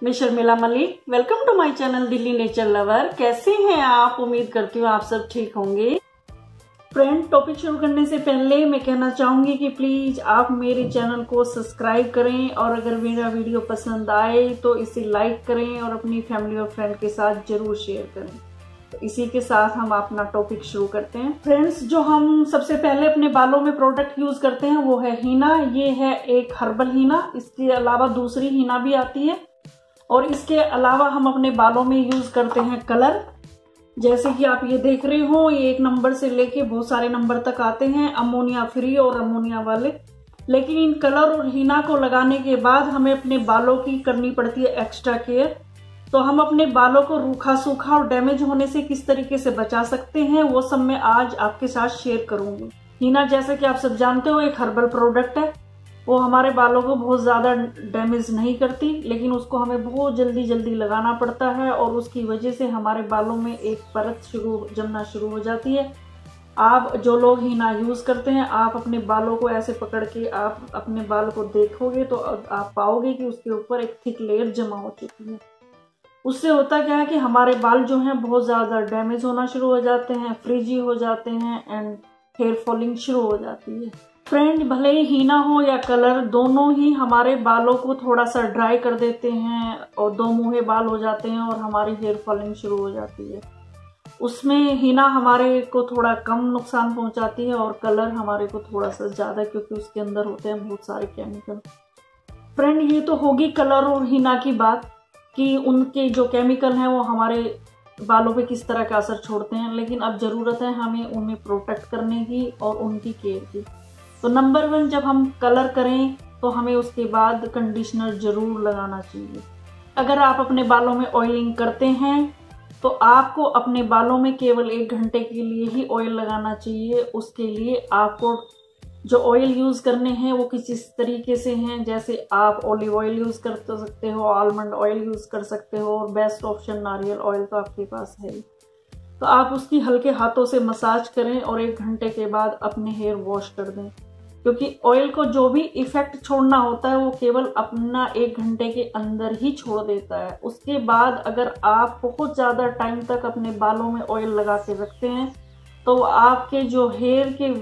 मैं Sharmila Malik. Welcome to my channel Delhi nature lover. कैसे हैं आप? उम्मीद करती हूँ आप सब ठीक होंगे। फ्रेंड, टॉपिक शुरू करने से पहले मैं कहना चाहूंगी कि प्लीज आप मेरे चैनल को सब्सक्राइब करें और अगर मेरा वीडियो पसंद आए तो इसे लाइक करें और अपनी फैमिली और फ्रेंड के साथ जरूर शेयर करें। तो इसी के साथ हम अपना टॉपिक शुरू करते हैं। फ्रेंड्स, जो हम सबसे पहले अपने बालों में प्रोडक्ट यूज करते हैं वो है हीना। ये है एक हर्बल हीना। इसके अलावा दूसरी हीना भी आती है और इसके अलावा हम अपने बालों में यूज करते हैं कलर। जैसे कि आप ये देख रहे हो, ये 1 नंबर से लेके बहुत सारे नंबर तक आते हैं, अमोनिया फ्री और अमोनिया वाले। लेकिन इन कलर और हीना को लगाने के बाद हमें अपने बालों की करनी पड़ती है एक्स्ट्रा केयर। तो हम अपने बालों को रूखा सूखा और डैमेज होने से किस तरीके से बचा सकते हैं वो सब मैं आज आपके साथ शेयर करूंगी। हीना, जैसे कि आप सब जानते हो, एक हर्बल प्रोडक्ट है। वो हमारे बालों को बहुत ज्यादा डैमेज नहीं करती, लेकिन उसको हमें बहुत जल्दी जल्दी लगाना पड़ता है और उसकी वजह से हमारे बालों में एक परत जमना शुरू हो जाती है। आप जो लोग हीना यूज करते हैं, आप अपने बालों को ऐसे पकड़ के आप अपने बाल को देखोगे तो आप पाओगे कि उसके ऊपर एक थिक लेयर जमा हो चुकी है। उससे होता क्या है कि हमारे बाल जो हैं बहुत ज्यादा डैमेज होना शुरू हो जाते हैं, फ्रिजी हो जाते हैं एंड हेयर फॉलिंग शुरू हो जाती है। फ्रेंड, भले ही हीना हो या कलर, दोनों ही हमारे बालों को थोड़ा सा ड्राई कर देते हैं और 2 मुँहे बाल हो जाते हैं और हमारी हेयर फॉलिंग शुरू हो जाती है। उसमें हीना हमारे को थोड़ा कम नुकसान पहुंचाती है और कलर हमारे को थोड़ा सा ज्यादा, क्योंकि उसके अंदर होते हैं बहुत सारे केमिकल। फ्रेंड, ये तो होगी कलर और हीना की बात कि उनके जो केमिकल हैं वो हमारे बालों पे किस तरह का असर छोड़ते हैं। लेकिन अब जरूरत है हमें उन्हें प्रोटेक्ट करने की और उनकी केयर की। तो नंबर 1, जब हम कलर करें तो हमें उसके बाद कंडीशनर जरूर लगाना चाहिए। अगर आप अपने बालों में ऑयलिंग करते हैं तो आपको अपने बालों में केवल 1 घंटे के लिए ही ऑयल लगाना चाहिए। उसके लिए आपको जो ऑयल यूज करने हैं वो किस तरीके से हैं, जैसे आप ऑलिव ऑयल यूज कर सकते हो, आलमंड ऑयल यूज कर सकते हो और बेस्ट ऑप्शन नारियल ऑयल तो आपके पास है। तो आप उसकी हल्के हाथों से मसाज करें और 1 घंटे के बाद अपने हेयर वॉश कर दें, क्योंकि ऑयल को जो भी इफेक्ट छोड़ना होता है वो केवल अपना 1 घंटे के अंदर ही छोड़ देता है। उसके बाद अगर आप बहुत ज्यादा टाइम तक अपने बालों में ऑयल लगा के रखते हैं तो आपके जो हेयर के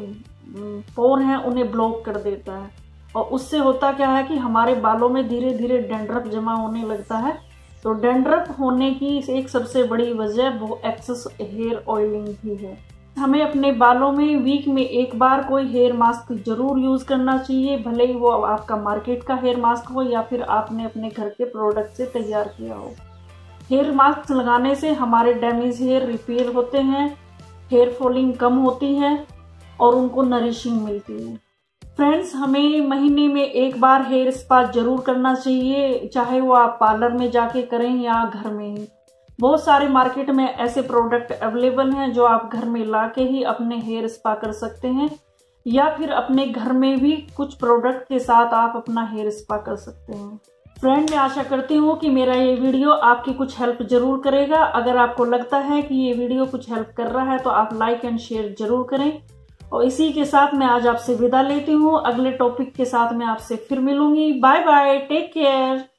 पोर हैं उन्हें ब्लॉक कर देता है और उससे होता क्या है कि हमारे बालों में धीरे धीरे डैंड्रफ जमा होने लगता है। तो डैंड्रफ होने की एक सबसे बड़ी वजह वो एक्सेस हेयर ऑयलिंग भी है। हमें अपने बालों में वीक में 1 बार कोई हेयर मास्क जरूर यूज करना चाहिए, भले ही वो आपका मार्केट का हेयर मास्क हो या फिर आपने अपने घर के प्रोडक्ट से तैयार किया हो। हेयर मास्क लगाने से हमारे डैमेज हेयर रिपेयर होते हैं, हेयर फॉलिंग कम होती है और उनको नरिशिंग मिलती है। फ्रेंड्स, हमें महीने में 1 बार हेयर स्पा जरूर करना चाहिए, चाहे वो आप पार्लर में जाके करें या घर में ही। बहुत सारे मार्केट में ऐसे प्रोडक्ट अवेलेबल हैं जो आप घर में लाके ही अपने हेयर स्पा कर सकते हैं, या फिर अपने घर में भी कुछ प्रोडक्ट के साथ आप अपना हेयर स्पा कर सकते हैं। फ्रेंड, मैं आशा करती हूँ कि मेरा ये वीडियो आपकी कुछ हेल्प जरूर करेगा। अगर आपको लगता है कि ये वीडियो कुछ हेल्प कर रहा है तो आप लाइक एंड शेयर जरूर करें। और इसी के साथ मैं आज आपसे विदा लेती हूँ। अगले टॉपिक के साथ मैं आपसे फिर मिलूंगी। Bye bye, take care.